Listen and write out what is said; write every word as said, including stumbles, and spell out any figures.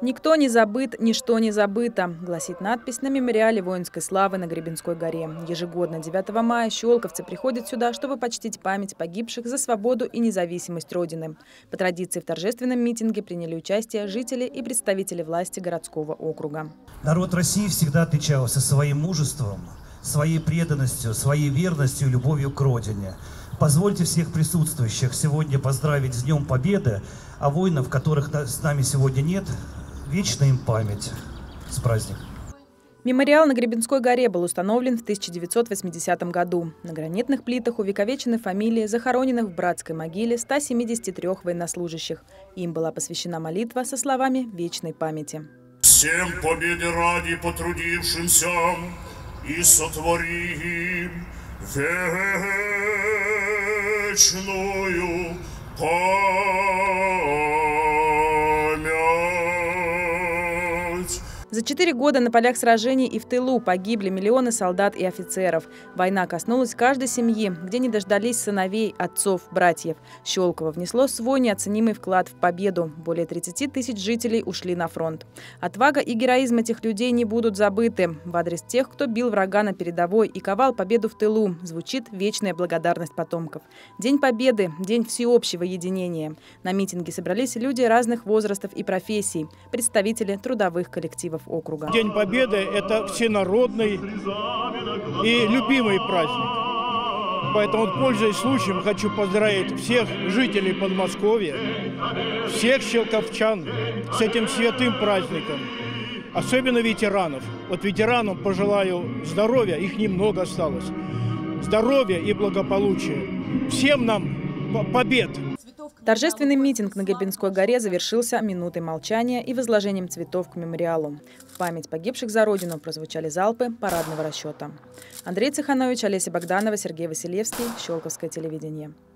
«Никто не забыт, ничто не забыто», гласит надпись на мемориале воинской славы на Гребенской горе. Ежегодно девятого мая щелковцы приходят сюда, чтобы почтить память погибших за свободу и независимость Родины. По традиции в торжественном митинге приняли участие жители и представители власти городского округа. Народ России всегда отличался своим мужеством, своей преданностью, своей верностью и любовью к Родине. Позвольте всех присутствующих сегодня поздравить с Днем Победы, а воинов, которых с нами сегодня нет, вечная им память. С праздником! Мемориал на Гребенской горе был установлен в тысяча девятьсот восьмидесятом году. На гранитных плитах увековечены фамилии захороненных в братской могиле ста семидесяти трёх военнослужащих. Им была посвящена молитва со словами вечной памяти. Всем победы ради потрудившимся и сотворим вечную память. За четыре года на полях сражений и в тылу погибли миллионы солдат и офицеров. Война коснулась каждой семьи, где не дождались сыновей, отцов, братьев. Щелково внесло свой неоценимый вклад в победу. Более тридцати тысяч жителей ушли на фронт. Отвага и героизм этих людей не будут забыты. В адрес тех, кто бил врага на передовой и ковал победу в тылу, звучит вечная благодарность потомков. День Победы – день всеобщего единения. На митинге собрались люди разных возрастов и профессий, представители трудовых коллективов округа. День Победы – это всенародный и любимый праздник. Поэтому, пользуясь случаем, хочу поздравить всех жителей Подмосковья, всех щелковчан с этим святым праздником, особенно ветеранов. Вот ветеранам пожелаю здоровья, их немного осталось, здоровья и благополучия. Всем нам побед! Торжественный митинг на Гребенской горе завершился минутой молчания и возложением цветов к мемориалу. В память погибших за Родину прозвучали залпы парадного расчета. Андрей Цеханович, Олеся Богданова, Сергей Василевский. Щелковское телевидение.